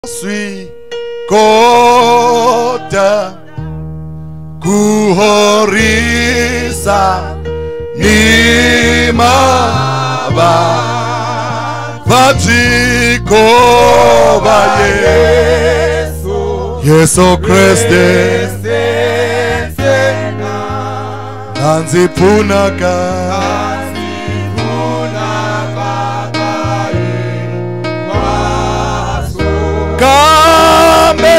Sui kota kuhorisa ni maba Vajiko ba Yesu Kristi Nanzi punaka Kame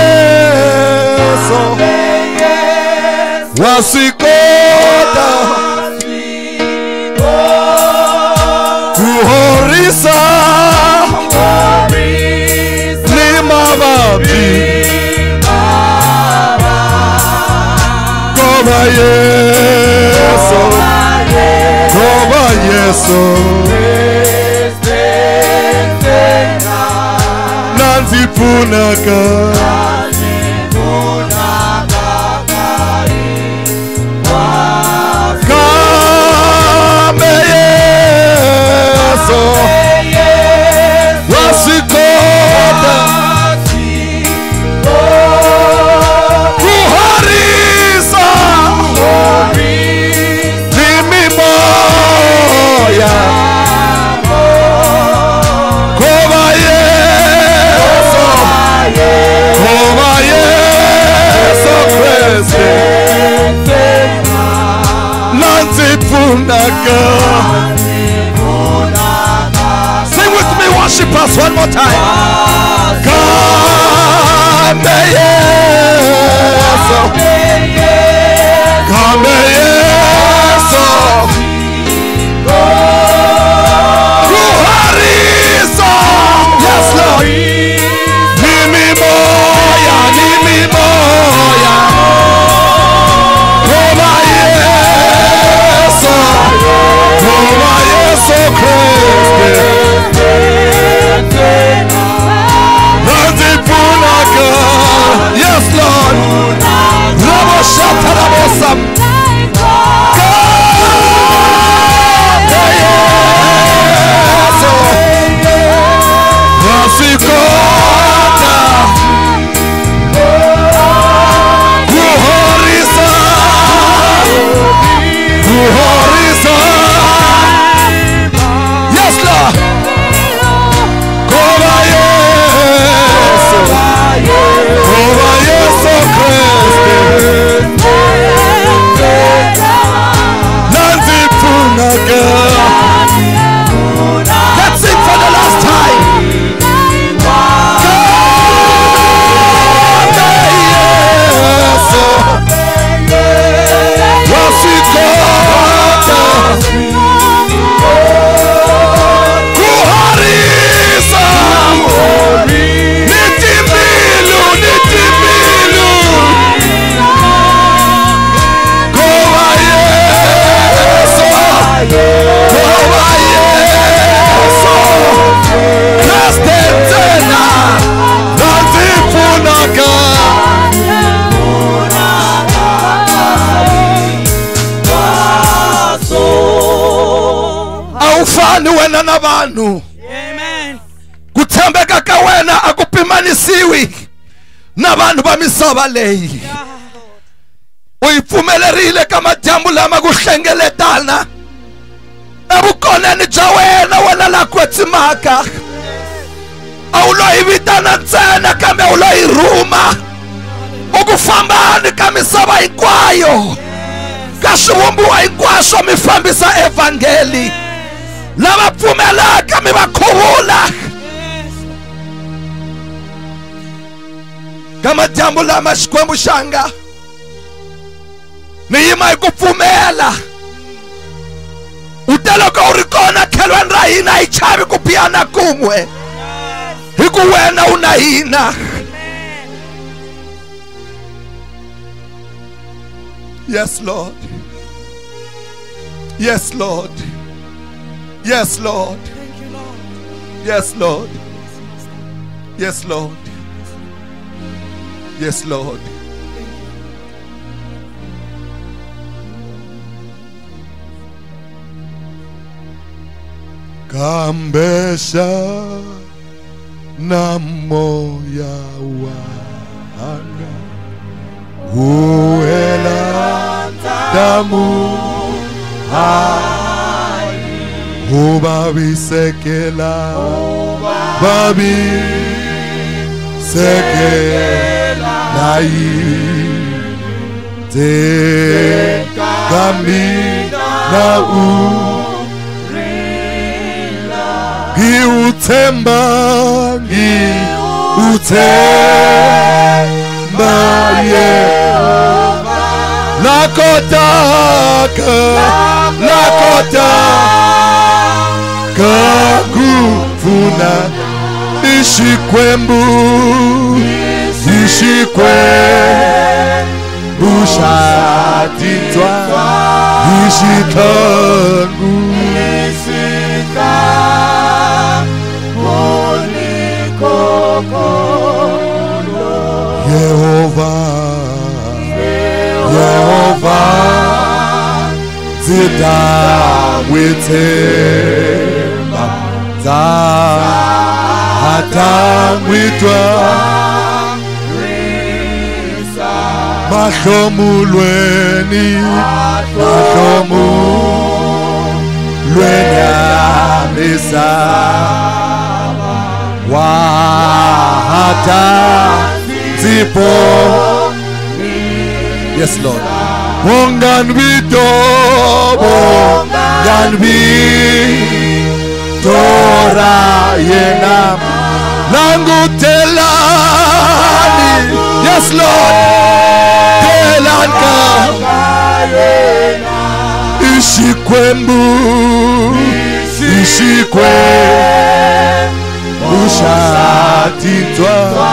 Yesu wasikota kuhorisa ni mababi Koba Yesu Koba Yesu Nanzi punaka Kame Yesu wasikota kuharisa nimi moya Koba Yesu Koba Yesu Kristi Nanzi punaka. Sing with me, worship us one more time. Kame Yesu Kame Yesu kuharisa. Yes Lord. Nimi moya Koba Yesu Koba Yesu Kristi Nanzi punaka. Yes Lord. Rabo shata rabo sam Kame Yesu wasikota kuhorisa Yes Lord. Koba Yesu Koba Yesu Kristi Nanzi punaka. Let's sing for the last time. Kame Yesu wasikota kuharisa nitimilu Koba Yesu Koba Yesu Kristi tena Nanzi punaka. Aufani wena na bantu. Amen. Kuthembeka ka wena akupimanisiwi na bantu bamisava leyi. Uyipfumelerile kama dyambu lama kuhlengeletana evukoneni bya wena la kwetsimaka. A wu lo yi vitana ntsena kambe u lo yi rhuma u ku fambani ka misava hinkwayo ka swivumbiwa hinkwaswo mi fambisa evangeli. Lava pfumelaka mi va khuvula kama dyambu lama xikwembu xanga mi yima hi ku pfumela. U te loko u ri kona khelweni ra hina hi chavi ku biyana kun'we hi ku wena u na hina. Yes Lord. Yes Lord. Yes Lord. Thank you, Lord. Yes Lord. Yes Lord. Yes Lord. Kambesha na moya wanga uela damu ubabisekela babisekela te kamina ngiuthemba Yehova lakota kufuna ishikwembu shatitwa ishikangu Yehova zida withemba hatangwitwa mahlomulweni amisa wahata zipo. Yes, Lord. Bongan Tora yenam langutelani. Yes, Lord. Telanka ishikwembu ushatitwa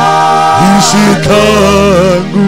ishikangu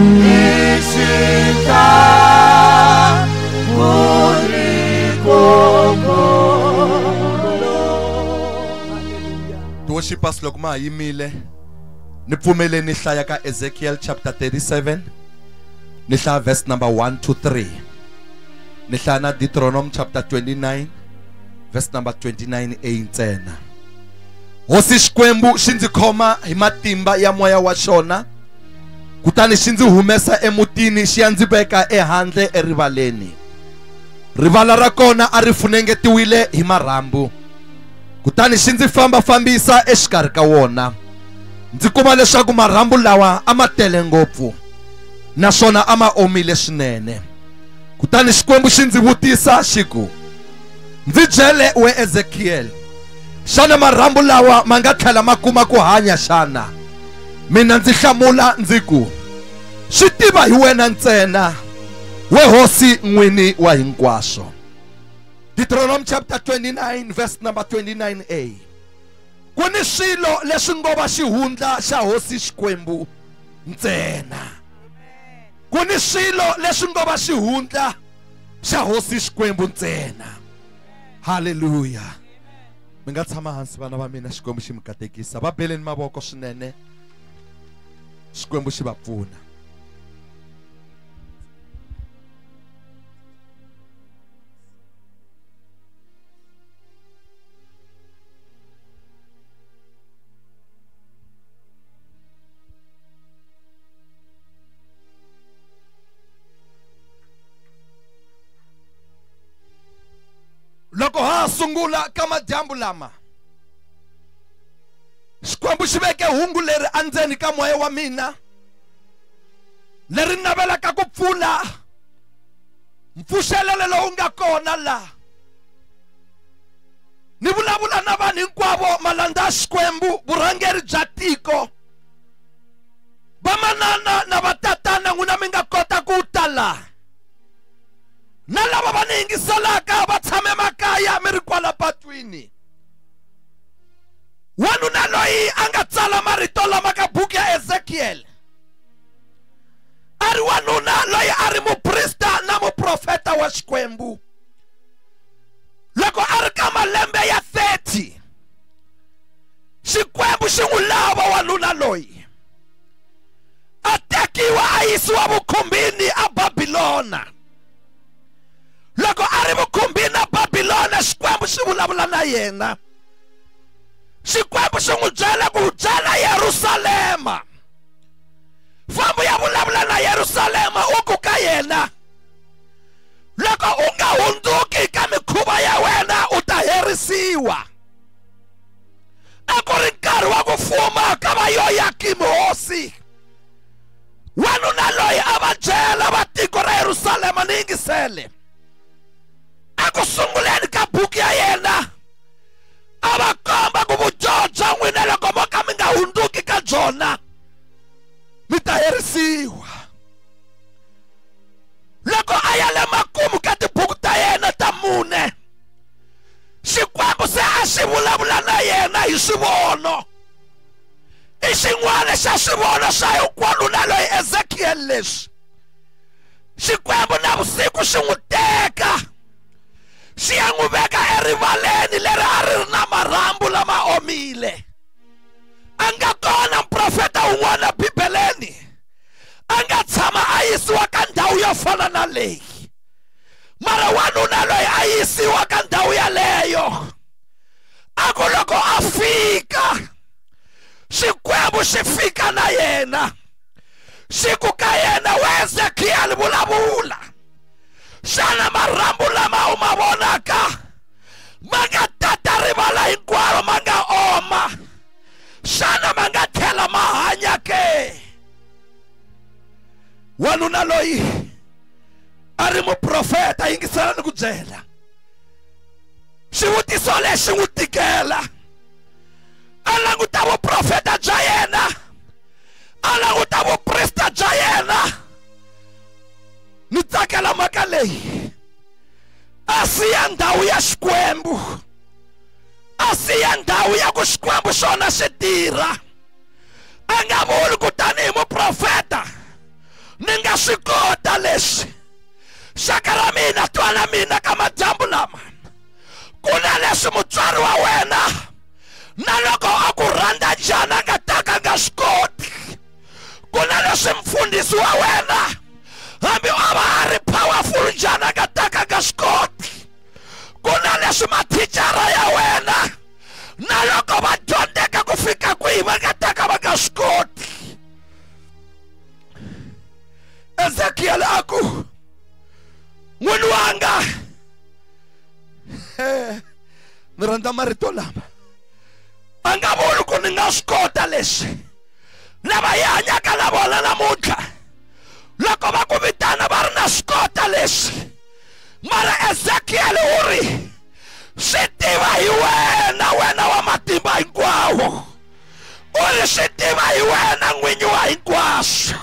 to worship us lokuma yimile nipfumele nihlaya ka Ezekiel chapter 37 nihlaya verse number 1 to 3 nihlaya na Deuteronomy chapter 29 verse number 29a ntsena. Hosi Xikwembu xi ndzi khoma hi matimba ya moya wa xona kutani xi ndzi humesa emutini xi ya ndzi veka ehandle erivaleni. Rivala ra kona a ri funengetiwile hi marhambu kutani xi ndzi fambisa exikarhi ka wona. Ndzi kuma leswaku marhambu lawa a ma tele ngopfu naswona a ma omile swinene. Kutani Xikwembu xi ndzi vutisa xiku, ndzi byele we Ezekiel, xana marhambu lawa ma nga tlhela ma kuma ku hanya xana? Mina ndzi hlamula ndzi ku, swi tiva hi wena ntsena, we hosi n'wini wa hinkwaswo. Deuteronomy chapter 29 verse number 29a. Ku ni swilo leswi ngo va xihundla xa hosi Xikwembu ntsena. Ku ni swilo leswi ngo va xihundla xa hosi Xikwembu ntsena. Hallelujah. Mi nga tshama hansi vana va mina, Xikwembu xi mi katekisa. Va beleni mavoko swinene, Xikwembu xi va pfuna. Loko ha sungula ka madyambu lama, Xikwembu xi veke hungu leri andzeni ka moya wa mina, leri navelaka ku pfula mpfuxelelo lowu nga kona la. Ni vulavula na vanhu hinkwavo malanda Xikwembu, vurhangeri bya tiko, vamanana na vatatana n'wina mi nga kota ku tala, na lava va ni yingiselaka va tshame makaya mi ri kwala patwini. Wanuna loyi a nga tsala marito lama ka buku ya Ezekiel a ri wanuna loyi a ri muprista na muprofeta wa Xikwembu. Loko a ri ka malembe ya 30, Xikwembu xi n'wi lava wanuna loyi a tekiwa a yisiwa vukhumbini a Babilona. Loko a ri vukhumbini a Babilona, Xikwembu xi vulavula na yena Xikwembu xi n'wi byela ku byela Yerusalema, famba ya vulavula na Yerusalema u ku ka yena, loko u nga hundzuki ka mikhuva ya wena u ta herisiwa. A ku ri nkarhi wa ku fuma ka va Yoyakimu hosi, wanuna loyi a va byela va tiko ra Yerusalema ni yingisele. A ku sunguleni ka buku ya yena a va komba ku vudyoho bya n'wina loko mo ka mi nga hundzuki ka byona mi ta herisiwa. Loko a ya le makumu ka tibuku ta yena ta mune, Xikwembu se a xi vulavula na yena hi swivono. I xin'wana xa swivono swa hinkwalo na loyi Ezekiel leswi. Xikwembu navusiku xi n'wi teka xi ya n'wi veka erivaleni leri a ri ri na marhambu lama omile. A nga kona muprofeta un'wana Bibeleni a nga tshama a yisiwa ka ndhawu yo fana na leyi, mara wanuna loyi a yisiwa ka ndhawu yaleyo a ku loko a fika, Xikwembu xi fika na yena xi ku ka yena, we Ezekiel vulavula, xana marhambu lama u ma vonaka ma nga tata rivala hinkwaro ma nga oma, xana ma nga tlhela ma hanya ke? Wanuna loyi a ri muprofeta, yingisela ni ku byela, xivutiso lexi n'wi tikela. A languta vuprofeta bya yena, a languta vuprista bya yena. Ni tsakela mhaka leyi, a siya ndhawu ya Xikwembu, a siya ndhawu ya ku Xikwembu xona xi tirha. A nga vuli ku tanihi muprofeta ni nga swi kota leswi, xaka ra mina twana mina ka madyambu lama, ku na leswi mutswari wa wena na loko a ku rhandza njhani a nga ta ka nga swi koti. Ku na leswi mfundhisi wa wena hambi a va a ri powerful njhani a nga ta ka nga swi koti. Ku na leswi mathicara ya wena na loko va dyondzeka ku fika kwihi va nga ta ka va nga swi koti. Ezekiel a ku, n'wini wanga, ni rhandza marito lama, a nga vuli ku ni nga swi kota leswi lava hi hanyaka na vona namuntlha, loko va ku vitana va ri na swi kota leswi. Mara Ezekiel u ri swi tiva hi wena, wena wa matimba hinkwawo, u ri swi tiva hi wena n'winyi wa hinkwaswo.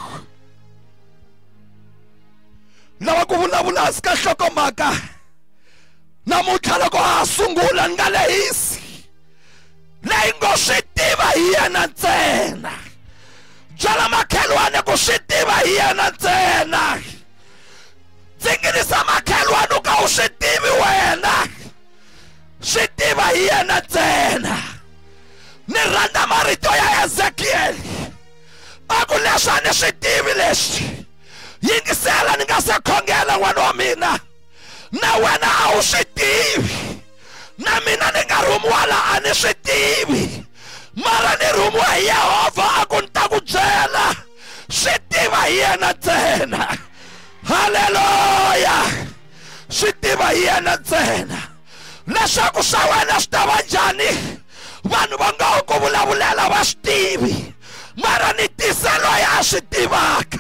Lava ku vulavula hansi ka nhlokomhaka namuntlha loko a sungula ni nga lehisi leyi ngo swi tiva hi yena ntsena. Byala makhelwane ku swi tiva hi yena ntsena. Tsinginisa makhelwane ka u swi tivi wena, swi tiva hi yena ntsena. Ni rhandza marito ya Ezekiel a ku leswi a ni swi tivi leswi. Yingisela ni nga se khongela n'wana wa mina, na wena a wu swi tivi, na mina ni nga rhumiwa la a ni swi tivi, mara ni rhumiwa hi Yehovha a ku ni ta ku byela swi tiva hi yena ntsena. Haleluya, swi tiva hi yena ntsena. Leswaku swa wena swi ta va njhani vanhu va nga ku vulavulela va swi tivi, mara ni tisa loyi a swi tivaka.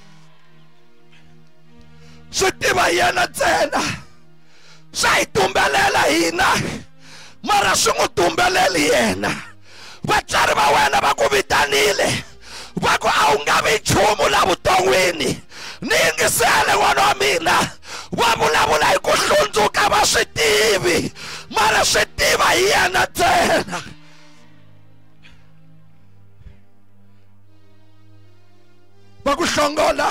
Swi tiva hi yena ntsena. Swa hi tumbelela hina, mara swi n'wi tumbeleli yena. Vatswari va wena va ku vitanile va ku a wu nga vi nchumu la vuton'wini. Ni yingisele n'wana wa mina, va vulavula hi ku hlundzuka va swi tivi, mara swi tiva hi yena ntsena. Va ku hlongola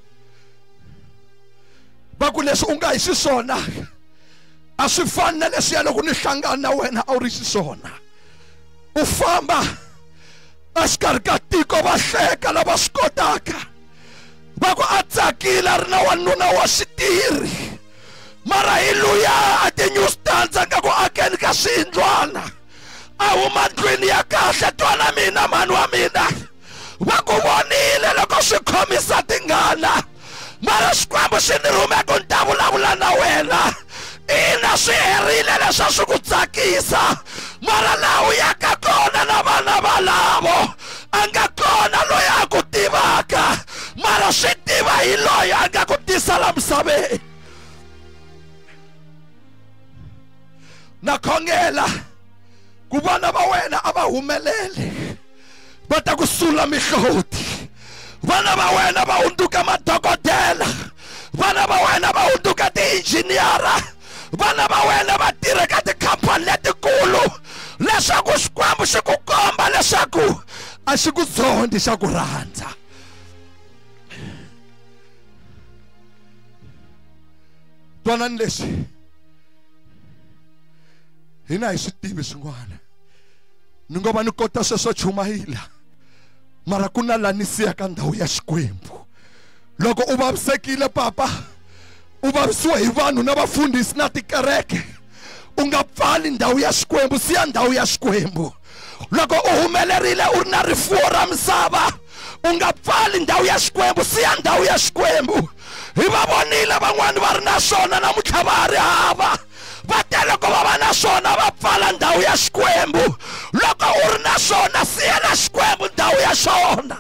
va ku leswi u nga hi xiswona a swi fani na leswiya loko ni hlangana na wena a wu ri xiswona. U famba a xikarhi ka tiko va hleka lava swi kotaka, va ku a tsakile a ri na wanuna wa xitiri, mara hi luya a ti-new stands nga ku akeni ka swiyindlwana a huma ndlwini ya kahle. Twana mina mani wa mina, va ku vonile loko swi khomisa tingana, mara Xikwembu xi ni rhume ku ni ta vulavula na wena. Ina swi herile leswi swi ku tsakisa, mara laha u yaka kona na vana valavo a nga kona loyi a ku tivaka, mara swi tiva hi loyi a nga ku tisa la misaveni. Na khongela ku vana va wena a va humelele, va ta ku sula mihloti. Vana va wena va hunduka madokodela, vana va wena va hunduka tiinjiniyara, vana va wena va tirha ka tikhampani letikulu, leswaku Xikwembu xi ku komba leswaku a xi ku zondi xa ku rhandza. Twanani leswi, hina hi swi tivi swin'wana, ni ngo va ni kota sweswo chumayila, mara ku na lani siya ka ndhawu ya Xikwembu. Loko u vavisekile papa, u vavisiwa hi vanhu na vafundhisi na tikereke, u nga pfali ndhawu ya Xikwembu, siya ndhawu ya Xikwembu. Loko u humelerile u ri na rifuwo ra misava, u nga pfali ndhawu ya Xikwembu, siya ndhawu ya Xikwembu. Hi va vonile van'wani va ri na swona namuntlha va ha ri hava, va tele ku va va na swona va pfala ndhawu ya Xikwembu. Loko u ri na swona siyela Xikwembu ndhawu ya xona.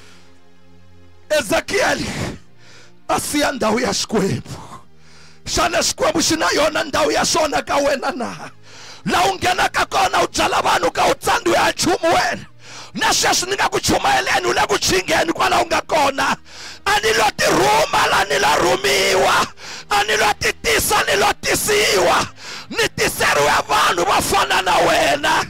Ezekiel a siya ndhawu ya Xikwembu. Xana Xikwembu xi na yona ndhawu ya swona ka wena na? La u nghenaka kona u byala vanhu ka u tsandziwe ha nchumu wena, na sweswi ni nga ku chumayeleni u le ku chingeni kwala u nga kona. A ni lo ti rhuma la ni lo rhumiwa, a ni lo ti tisa ni lo tisiwa, ni tiseriwe vanhu va fana na wena.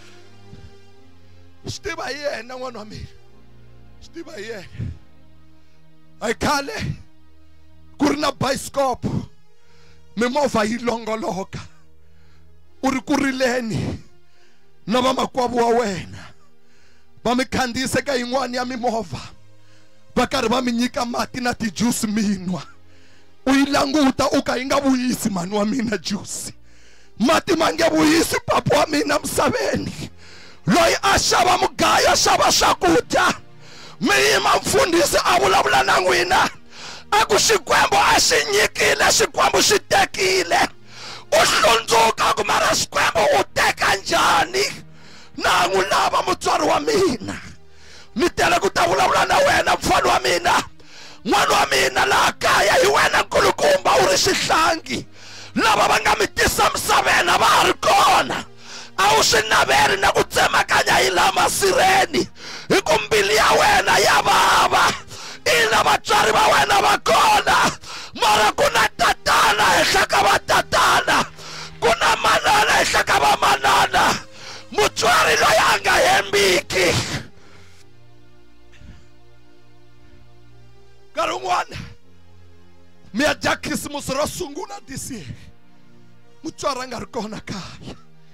Swi tiva hi yena n'wana wa mina, swi tiva hi yena. A hi khale ku ri na bayisikopo, mimovha yi longoloka, u ri ku rileni na vamakwavo wa wena, va mi khandziyise ka yin'wana ya mimovha, va karhi va mi nyika mati na tijusi mi nwa. U yi languta u ka yi nga vuyisi mani wa mina jusi, mati ma nge vuyisi papa wa mina misaveni. Loyi a xava mugayo a xava swakudya, mi yima mfundhisi a vulavula na n'wina a ku Xikwembu a xi nyikile, Xikwembu xi tekile. U hlundzuka ku mara Xikwembu u teka njhani? Na n'wi lava mutswari wa mina, ni tele ku ta vulavula na wena mfana wa mina, n'wana wa mina. Laha kaya hi wena nkulukumba u ri xihlangi, lava va nga mi tisa misaveni va ha ri kona. A wu swi naveli na ku tsemakanya hi la masirheni, hi ku mbilu ya wena ya vava. Ina vatswari va wena va kona, mara ku na tatana henhla ka va tatana, ku na manana henhla ka va manana, mutswari loyi a nga hembiki. Nkarhi wun'wana mi ya dya khisimusi ro sungula this year, mutswari a nga ri kona kaya.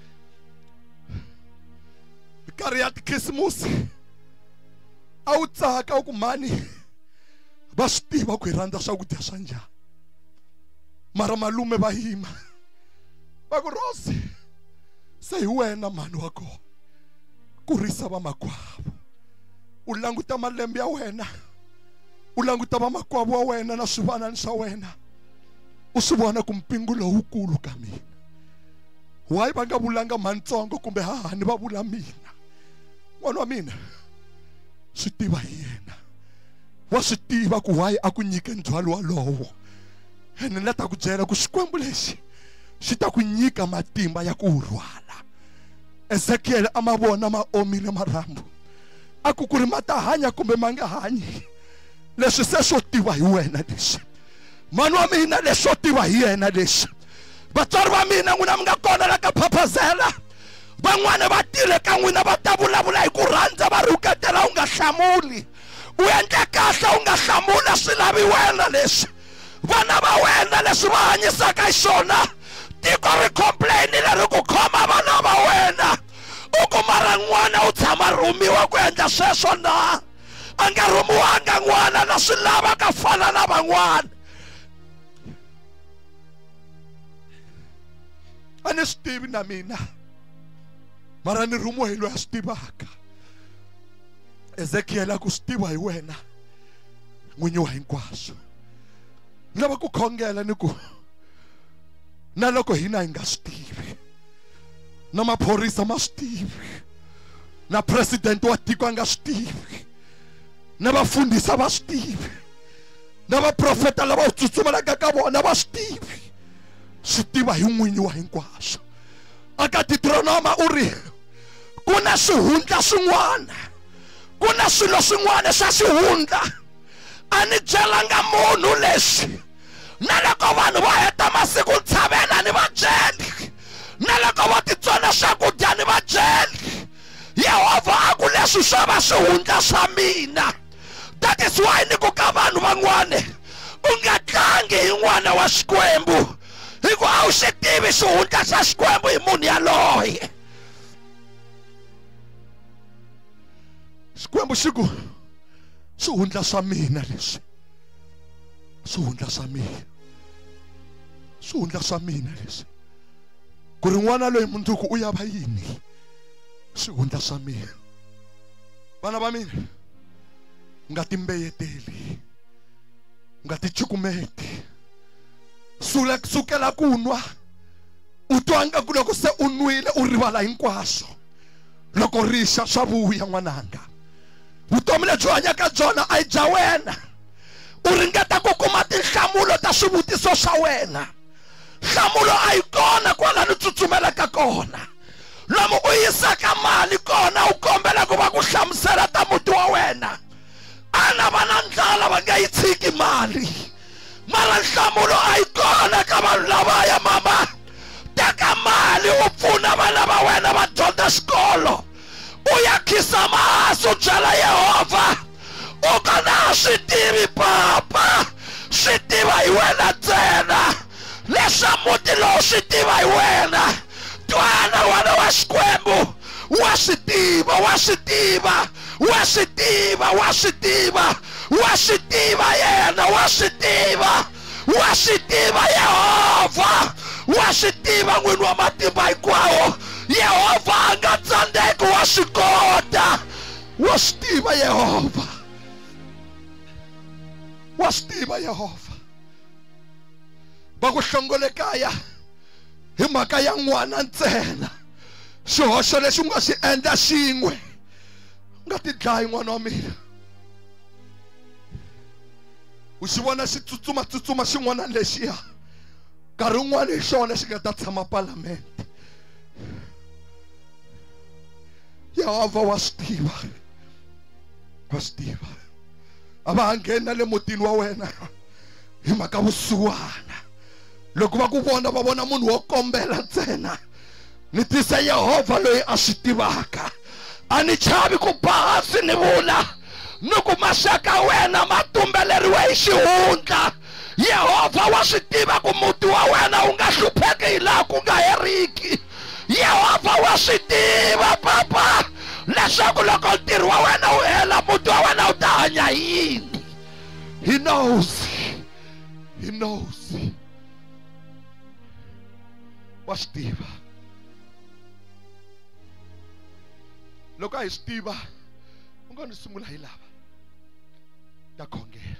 Nkarhi ya tikhisimusi a wu tsaka u ku mhani va swi tiva ku hi rhandza swakudya swa njhani, mara malume va yima va ku Rosi, se hi wena mhani wa kona, kurisa vamakwavo. U languta malembe ya wena, u languta vamakwavo wa wena na swivanani swa wena, u swi vona ku mpingu lowukulu ka mina. Why va nga vulanga mantsongo kumbe hahani va vula mina? N'wana wa mina, swi tiva hi yena, wa swi tiva ku why a ku nyike ndzhwalo walowo. Ene ni ta ku byela ku Xikwembu lexi xi ta ku nyika matimba ya ku rhwala. Ezekiel a ma vona ma omile marhambu, a ku ri ma ta hanya kumbe ma nga hanyi. Leswi se swo tiva hi wena leswi, mani wa mina, leswo tiva hi yena leswi. Vatswari va mina n'wina mi nga kona la ka Phaphazela, van'wana va tile ka n'wina va ta vulavula hi ku rhandza, va rhuketela u nga hlamuli. U endle kahle u nga hlamula, swi lavi wena leswi. Vana va wena leswi va hanyisaka hi swona, tiko ri complainile ri ku khoma vana va wena. U ku mara n'wana u tshama rhumiwa ku endla sweswo na? A nga rhumiwanga n'wana na swi lava ka fana na van'wana. A ni swi tivi na mina mara ni rumo hi loyi a swi tivaka. Ezekiel a ku swi tiva hi wena n'winyi wa hinkwaswo. Ni lava ku khongela ni ku na loko hina hi nga swi tivi, na maphorisa ma swi tivi, na president wa tiko a nga swi tivi, na vafundhisi va swi tivi, na vaprofeta lava tsutsumelaka ka vona va swi tivi. Swi tiva hi n'winyi wa hinkwaswo. Aka Deuteronoma u ri ku na swihundla swin'wana, ku na swilo swin'wana swa xihundla a ni byelanga munhu leswi. Na loko vanhu va heta masiku ntshavena ni va byeli, na loko va titsona swakudya ni va byeli. Yehova a ku leswi swo va swihundla swa mina. That is why ni ku ka vanhu van'wana u nga tlangi hi n'wana wa Xikwembu, hi ku a wu xi tivi xihundla xa Xikwembu hi munhu yaloye. Xikwembu xi ku swihundla swa mina leswi, swihundla swa mina, swihundla swa mina leswi. Ku ri n'wana loyi mundzuku u ya va yini? Swihundla swa mina. Vana va mina, nga ti mbeyeteli, nga ti cukumeti. Sukela ku nwa u twa nga ku loko se u nwile u rivala hinkwaswo. Loko rixa swa vuya n'wananga. Vutomi lebyi u hanyaka byona a hi bya wena. U ringeta ku kuma tinhlamulo ta swivutiso swa wena. Nhlamulo a yi kona kwala ni tsutsumelaka kona. Lomu u yisaka mali kona u kombela ku va ku hlamusela ta muti wa wena. Ana va na ndlala va nga yi tshiki mali. Mara nhlamulo a yi kona ka vanhu lavaya mama. Teka mali u pfuna vana va wena va dyondza xikolo. U ya khisa masi u byela Yehova. U kana swi tivi papa, swi tiva hi wena ntsena. Leswa muti lowu swi tiva hi wena. Twana wana wa Xikwembu, wa swi tiva, wa swi tiva, wa swi tiva, wa swi tiva, wa swi tiva yena, wa swi tiva, wa swi tiva Yehova, wa swi tiva n'wini wa matimba hinkwawo. Yehova a nga tsandzeki, wa swi kota, wa swi tiva Yehova, wa swi tiva Yehova. Va ku hlongolekaya hi mhaka ya n'wana ntsena. Xihoxo lexi u nga xi endla xin'we, u nga ti dlayi n'wana wa mina. U xi vona xi tsutsuma xin'wana lexiya, nkarhi wun'wana hi xona xi nga ta tshama palamende. Yehova wa swi tiva, wa swi tiva. A va ha ngheni na le mutini wa wena hi mhaka vusiwana. Loko va ku vona va vona munhu wo kombela ntsena, ni tisa Yehova loyi a swi tivaka. A ni chavi ku bahasi ni vula ni ku maxaka wena ma tumbeleriwe hi xihundla. Yehova wa swi tiva ku muti wa wena u nga hlupheki hi laha ku nga heriki. Yehova wa swi tiva papa leswaku loko ntirho wa wena wu hela muti wa wena u ta hanya yini. He knows, he knows. Wa swi tiva. Loko a hi swi tiva u nga ni sungula hi lava ta khongela.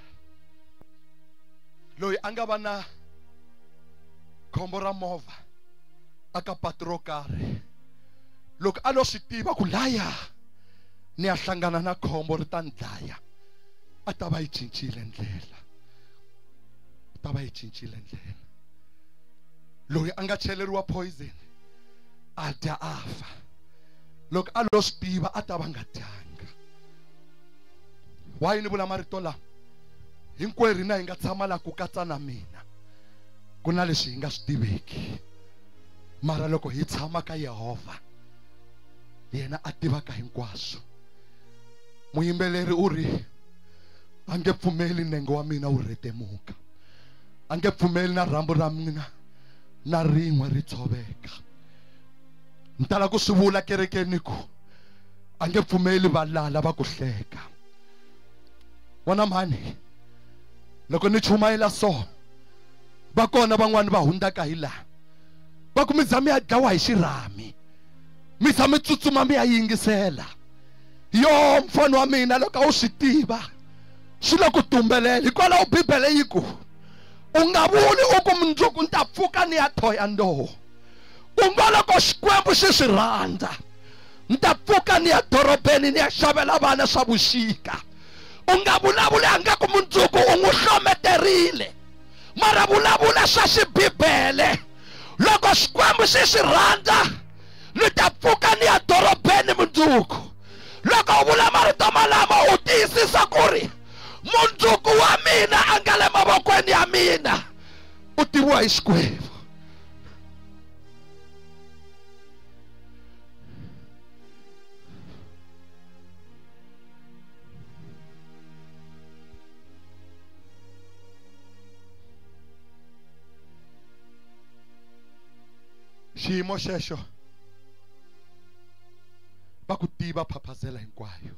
Loyi a nga va na khombo ra movha aka patu ro karhi, loko a lo swi tiva ku laya ni ya hlangana na khombo ri ta ni dlaya, a ta va yi cincile ndlela, a ta va yi cincile ndlela. Loyi a nga cheleriwa poison a dya a fa, loko a lo swi tiva a ta va nga dyanga. Why ni vula marito lama? Hinkwerhu na hi nga tshama la ku katsa na mina ku na leswi hi nga swi tiveki, mara loko hi tshama ka Yehova yena a tivaka hinkwaswo. Muyimbeleri u ri a nge pfumeli nenge wa mina wu retemuka, a nge pfumeli na rhambu ra mina na rin'we ri tshoveka. Ni tala ku swi vula kerekeni ku a nge pfumeli valala va ku hleka. Wana mhani, loko ni chumayela so va kona van'wani va hundaka hi laha va ku mi dzamu ya dlawa hi xirhami. mi tshame tsutsuma mi ya yingisela. Yo mfana wa mina loko a wu swi tiva swi le ku tumbelela hikwalaho Bibele yi ku u nga vuli u ku mundzuku ni ta pfuka ni ya thoya ndoho. U ngo loko Xikwembu xi swi rhandza ni ta pfuka ni ya dorobeni ni ya xavela vana swa vuxika. U nga vulavuli angaku mundzuku u n'wi hlometerile, mara vulavula swa xibibele. Loko Xikwembu xi swi rhandza ni ta pfuka ni ya dorobeni mundzuku. Loko u vula marito malamo u tiyisisa ku ri mundzuku wa mina a nga le mavokweni ya mina, u tiviwa hi Xikwembu. Xiyimo xexo va ku tiva phaphazela hinkwayo.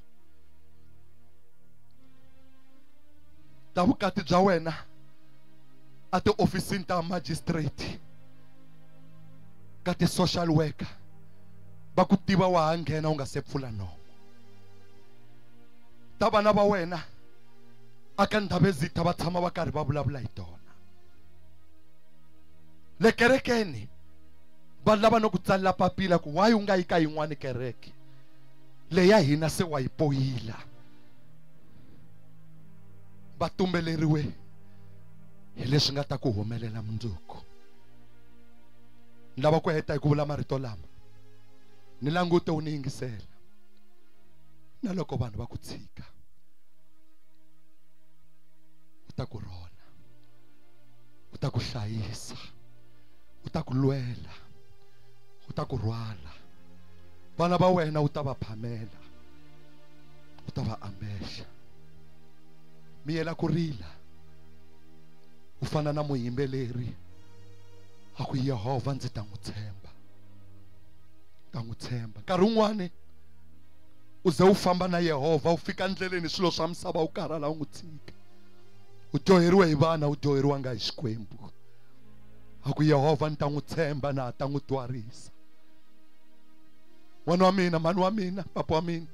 Ta vukati bya wena a tiofisini ta magistrate, ka ti-social worker va ku tiva wa ha nghena u nga se pfula nomo. Ta vana va wena aka ndhavezitha va tshama va karhi va vulavula hi tona. Le kerekeni va lava no ku tsalela papila ku why u nga yi ka yin'wani kereke leya hina se wa yi poyila. Va tumbeleriwe hi leswi nga ta ku humelela mundzuku. Ni lava ku heta hi ku vula marito lama. Ni langute u ni yingisela. Na loko vanhu va ku tshika u ta ku rhona, u ta ku hlayisa, u ta ku lwela, u ta ku rhwala. Vana va wena u ta va phamela, u ta va ambexa. Mi yela ku rila u fana na muyimbeleri a ku Yehova ndzi ta n'wi tshemba, ta n'wi tshemba. Nkarhi wun'wani u ze u famba na Yehova u fika ndleleni swilo swa misava u karhala u n'wi tshika. U dyoheriwe hi vana, u dyoheriwanga hi Xikwembu. A ku Yehova ni ta n'wi tshemba na ta n'wi twarisa. N'wana wa mina, mani wa mina, papa wa mina,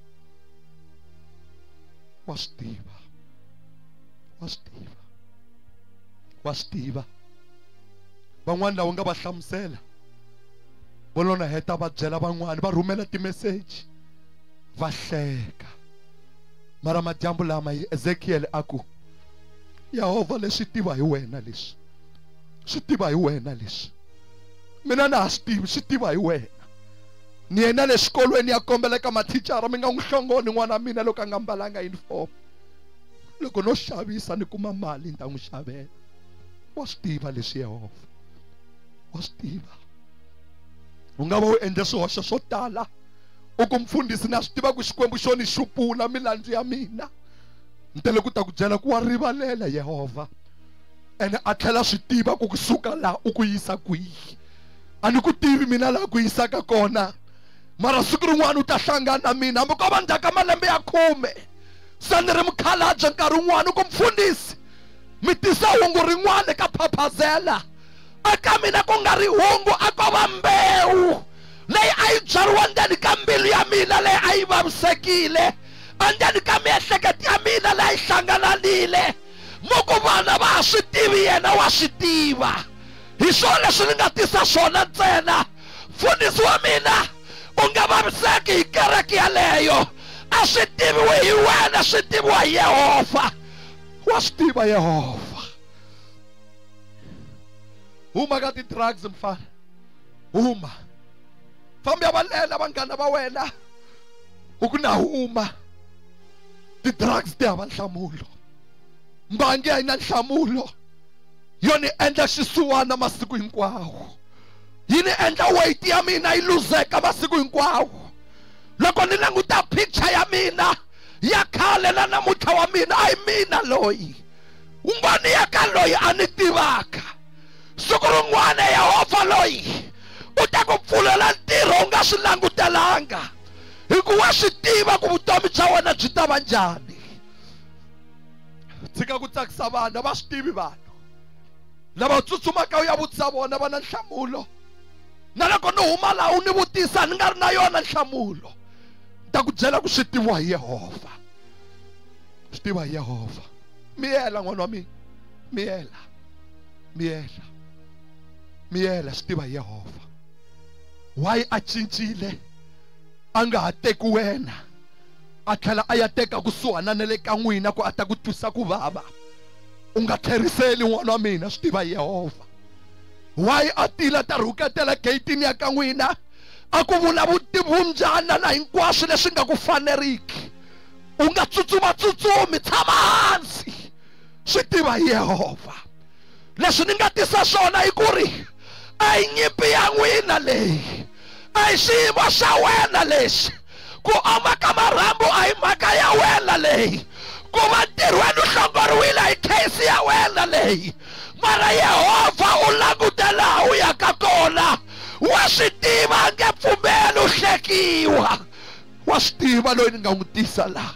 wa swi tiva, wa swi tiva, wa swi tiva. Van'wana lava nga va hlamusela va lona heta va byela van'wana, va rhumela timeseji va hleka. Mara madyambu lama Ezekiel a ku Yehova leswi tiva hi wena leswi, swi tiva hi wena leswi. Mina na ha swi tivi, swi tiva hi wena. Ni yena le xikolweni ya kombela ka mathicara mi nga n'wi hlongoni n'wana wa mina loko a nga mbalanga uniform. Loko no xavisa ni kuma mali ni ta n'wi xavela. Wa swi tiva leswi Yehova, wa swi tiva. U nga va u endle swihoxo swo tala u ku mfundhisi na swi tiva ku Xikwembu xo ni xupula milandzu ya mina. Ni tele ku ta ku byela ku wa rivalela Yehova, ene a tlhela swi tiva ku kusuka laha u ku yisa kwihi. A ni ku tivi mina laha ku yisaka kona, mara siku rin'wana u ta hlangana na mina hambi ko va ndzhaka malembe ya 10. Se ni ri mukhalabye nkarhi wun'wana u ku mfundhisi mi tisa hungu rin'wana ka phaphazela. Aka mina ku nga ri hungu, a ko va mbewu leyi a yi byariwa ndzeni ka mbilu ya mina leyi a yi vavisekile, endzeni ka miehleketo ya mina leyi hlangananile. Muku vana va ha swi tivi, yena wa swi tiva. Hi swona leswi ni nga tisa swona ntsena. Mfundhisi wa mina u nga vaviseki hi kereke yaleyo. A swi tiviwi hi wena, swi tiviwa hi Yehova. Wa swi tiva Yehova. Huma ka ti-drugs mfana, huma. Fambi ya valela vanghana va wena u ku na huma. Ti-drugs ti hava nhlamulo, mbangi a yi na nhlamulo. Yo ni endla xisuwana masiku hinkwawo, yi ni endla weight ya mina yi luzeka masiku hinkwawo. Loko ni languta picture ya mina ya khale na namuntlha wa mina, a hi mina loyi. Un'wana ya ka loyi a ni tivaka. Siku rin'wana Yehova loyi u ta ku pfulela ntirho u nga swi langutelanga, hikuva swi tiva ku vutomi bya wena byi ta va njhani. Tshika ku tsakisa vana, va swi tivi vanhu lava tsutsumaka u ya vutisa vona va na nhlamulo. na loko ni huma laha u ni vutisa ni nga ri na yona nhlamulo ta ku byela ku swi tiviwa hi Yehovha, swi tiva hi Yehovha. Miyela n'wana wa mina, miyela swi tiva hi Yehovha. Why a cincile a nga ha teki wena a tlhela a ya teka kusuhana na le ka n'wina ku a ta ku twisa ku vava? U nga tlheriseli n'wana wa mina, swi tiva hi Yehovha. Why a tila ta rhuketela gate-ini ya ka n'wina a ku vula vunjana na hinkwaswo leswi nga ku faneriki? U nga tsutsumatsutsumi, tshama hansi, swi tiva hi Yehovha. Leswi ni nga tisa swona hi ku ri a hi nyimpi ya n'wina leyi, a hi xiyimo xa wena lexi. Ku oma ka marhambu a hi mhaka ya wena leyi, ku va ntirhweni u hlongoriwile hi case ya wena leyi. Mara Yehovha u langute laha u yaka kona, wa swi tiva, a nge pfumeli u hlekiwa. Wa swi tiva loyi ni nga n'wi tisa laha.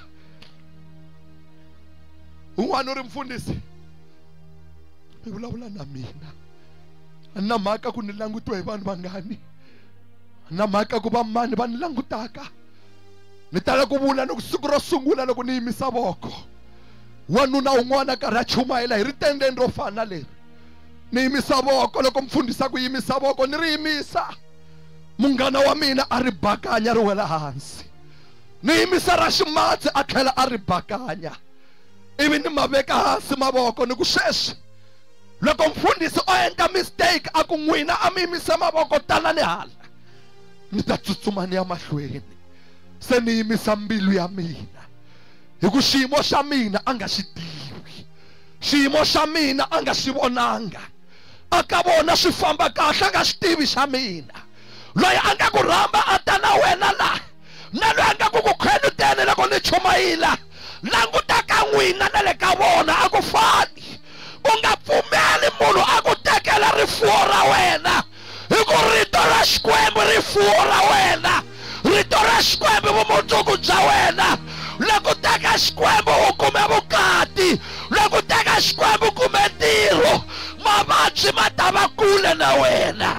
Un'wana u ri mfundhisi, mi vulavula na mina, a ni na mhaka ku ni langutiwa hi vanhu vangani, a ni na mhaka ku va mani va ni langutaka. Ni tala ku vula loko siku ro sungula loko ni yimisa voko, wanuna un'wana karhi a chumayela hi ritendeni ro fana leri. Ni yimisa voko, loko mfundhisa ku yimisa voko ni ri yimisa, munghana wa mina a ri bakanya ri wela hansi. Ni yimisa ra ximatsi a tlhela a ri bakanya, ivi ni ma veka hansi mavoko ni ku sweswi loko mfundhisi o endla mistake a ku n'wina a mi yimise mavoko tanani hala, ni ta tsutsuma ni ya mahlweni. Se ni yimisa mbilu ya mina hi ku xiyimo xa mina a nga xi tivi, xiyimo xa mina a nga xi vonanga, a ka vona swi famba kahle a nga xi tivi xa mina. Loyi a nga ku rhamba a ta na wena laha, na loyi a nga ku khwenuteni loko ni chumayila, languta ka n'wina na le ka vona a ku fani. U nga pfumeli munhu a ku tekela rifuwo ra wena, hi ku rito ra Xikwembu rifuwo ra wena, rito ra Xikwembu vumundzuku bya wena. Loko teka Xikwembu u kume vukati, loko teka Xikwembu kume ntirho, mavabyi ma ta va kule na wena.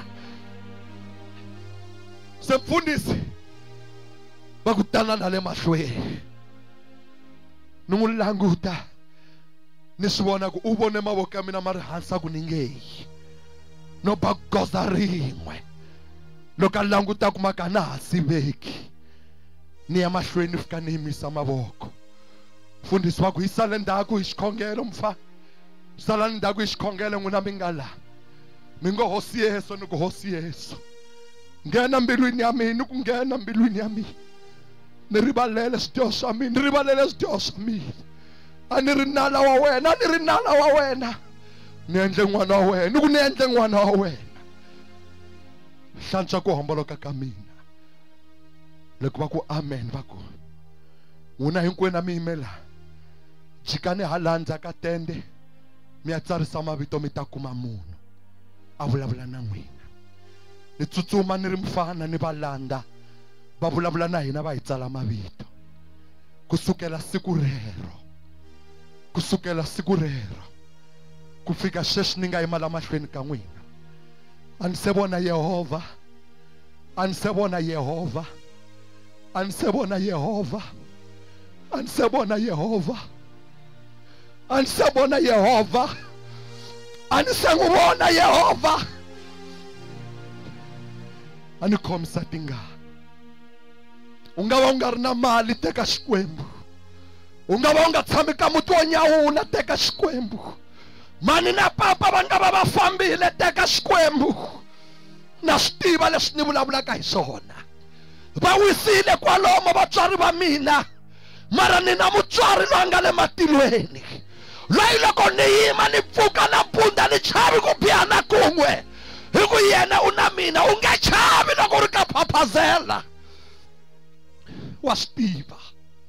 Se mfundhisi va ku tana na le mahlweni, ni n'wi languta ni swi vona ku u vone mavoko ya mina ma ri hansi a ku ni ngeyi, no ba goza rin'we. Loko a languta ku maka na ha siveki, ni ya mahlweni ni fika ni yimisa mavoko. Mfundhisi wa ku hi sale ndzhaku hi xikhongelo, mfana sala ndzhaku hi xikhongelo, n'wina mi nga laha mi ngo hosi Yesu, ni ku hosi Yesu nghena mbilwini ya mina, ni ku nghena mbilwini ya mina. Ni rivalele swidyoho swa mina, ni rivalele swidyoho swa mina. A ni ri nala wa wena, a ni ri nala wa wena, ni endle n'wana wa wena, ni ku ni endle n'wana wa wena. Hlantswa ku homboloka ka mina. Loko va ku amen, va ku n'wina hinkwenu mi yimela, jikani hala ndzhaku ka tende mi ya tsarisa mavito mi ta kuma munhu a vulavula na n'wina. Ni tsutsuma ni ri mfana ni va landza va vulavula na hina, va hi tsala mavito. Kusukela siku rero, kusukela siku rero ku fika sweswi ni nga yima la mahlweni ka n'wina, a ni se vona Yehovha, a ni se vona Yehovha, a ni se vona Yehovha, a ni se vona Yehovha, a ni se vona Yehovha, a ni se n'wi vona Yehovha. A ni khomisa tingana. U nga va u nga ri na mali, teka Xikwembu. U nga va u nga tshami ka muti wo nyawula, teka Xikwembu. Mani na papa va nga va va fambile, teka Xikwembu. Na swi tiva leswi ni vulavulaka hi swona. Va wisile kwalomo vatswari va mina, mara ni na mutswari loyi a nga le matilweni, loyi loko ni yima ni pfuka nampundza ni chavi ku biha na kun'we, hi ku yena u na mina. U nge chavi loko u ri ka phaphazela, wa swi tiva.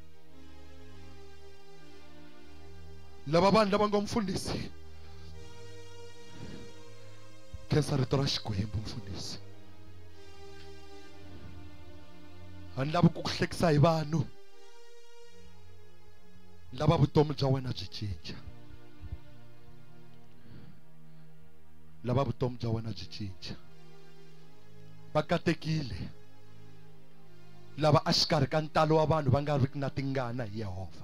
Lava vanhu lava nga mfundhisi, khensa rito ra Xikwembu mfundhisi. A ni lavi ku ku hlekisa hi vanhu, lava vutomi bya wena byi cinca, lava vutomi bya wena byi cinca. va katekile lava exikarhi ka ntalo wa vanhu va nga riki na tingana hi Yehovha.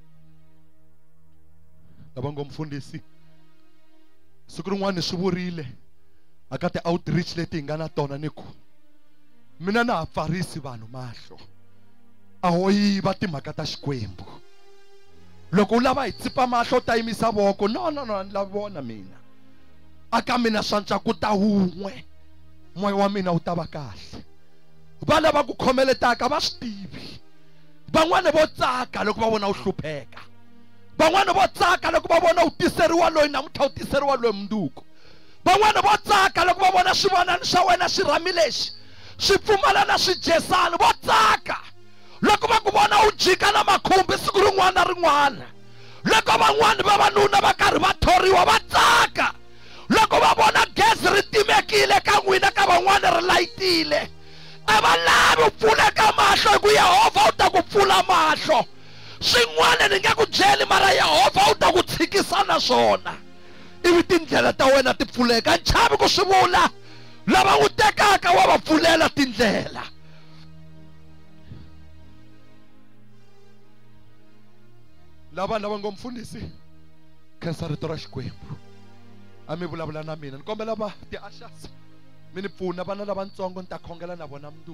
Lava ngo mfundhisi siku rin'wana swi vurile aka ti outreach leti hi nga na tona ni ku mina na ha pfarisi vanhu mahlo a ho yiva timhaka ta Xikwembu. Loko u lava hi tsipa mahlo ta yimisa voko no ni la vona mina aka mina swantswa ku ta wun'we moya wa mina wu ta va kahle. Va lava ku khomeletaka va swi tivi. Van'wana vo tsaka loko va vona u hlupheka. Van'wana vo tsaka loko va vona u tiseriwa loyi namuntlha u tiseriwa loyi munduku. Van'wana vo tsaka loko va vona swivonani swa wena swirhami lexi swi pfumala na swijesani. Vo tsaka loko va ku vona u jika na makhumbi siku rin'wana na rin'wana. Loko van'wana vavanuna va karhi va thoriwa va tsaka loko va vona gezi ri timekile ka n'wina ka van'wana ri layitile. A va lavi u pfuleka mahlo hi ku Yehovha u ta ku pfula mahlo. Swin'wana ni nga ku byeli mara Yehovha u ta ku tshikisa na swona ivi tindlela ta wena ti pfuleka. Chavi ku swi vula lava u tekaka wa va pfulela tindlela. Lava ngo mfundhisi khensa rito ra Xikwembu a mi vulavula na mina ni kombela va ti ushers mi ni pfuna vana lavatsongo ni ta khongela na vona munduku.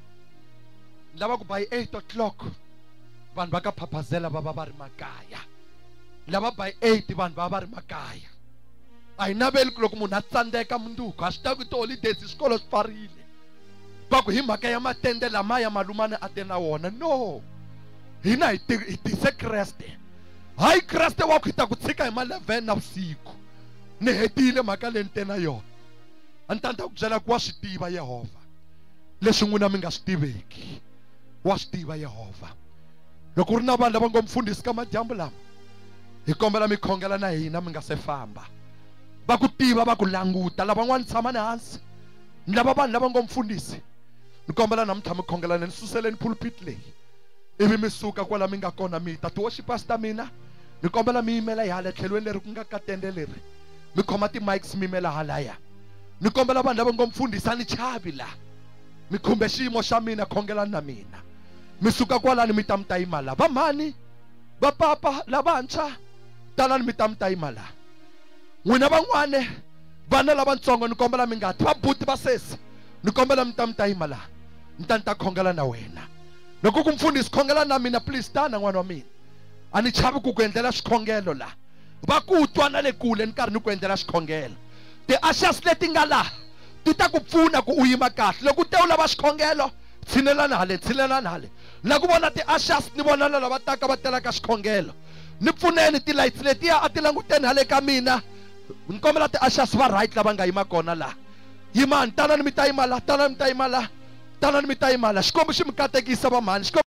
Ni lava ku by 8 o'clock vanhu va ka Phaphazela va va va ri makaya. Lava by 8 vanhu va va ri makaya. A hi naveli ku loko munhu a tsandzeka munduku a swi ta ku ti-holidays swikolo swi pfarile va ku hi mhaka ya matende lamaya malumane a te na wona. No, hina hi tise Kreste. Hayi Kreste wa ku hi ta ku tshika hi ma 11 navusiku ni hetile mhaka leyi ni te na yona. A ni ta ku byela ku wa swi tiva Yehovha leswi n'wina mi nga swi tiveki. Wa swi tiva Yehovha. Loko ku ri na vanhu lava ngo mfundhisi ka madyambu lama hi kombela mi khongela na hina mi nga se famba. Va ku tiva va ku languta lavan'wana tshamani hansi. Ni lava vanhu lava ngo mfundhisi ni kombela namuntlha mi khongela ni suseleni pulpit leyi ivi mi suka kwala mi nga kona mi ta ti-worshipers ta mina ni kombela mi yimela hi hala tlhelweni leri ku nga ka tende leri mi khoma ti-mics mi yimela halaya. Ni kombela vanhu lava ngo mfundhisi a ni chavi la mi khumbe xiyimo xa mina khongelani na mina. Mi suka kwalani mi ta yima la. Va mhani va papa lavantshwa talani mi ta yima la. N'wina van'wana vana lavatsongo ni kombela mi nga ti va buti va sesi ni kombela mi ta yima la. Ni ta khongela na wena. Loko ku mfundhisi khongela na mina please tana n'wana wa mina. A ni chavi ku endlela xikhongelo la. Va ku twa na le kule ni karhi ni ku endlela xikhongelo. Ti-ushers leti nga la ti ta ku pfuna ku u yima kahle. Loko u te u lava xikhongelo tshinelana hale. Na ku vona ti-ushers ni vona lava taka va telaka xikhongelo. Ni pfuneni ti-lights letiya a ti languteni hale ka mina. Ni kombela ti-ushers va right lava nga yima kona la. Yimani tanani mi ta yima la. Tanani mi ta yima la. Xikwembu xi mi katekisa va mhani.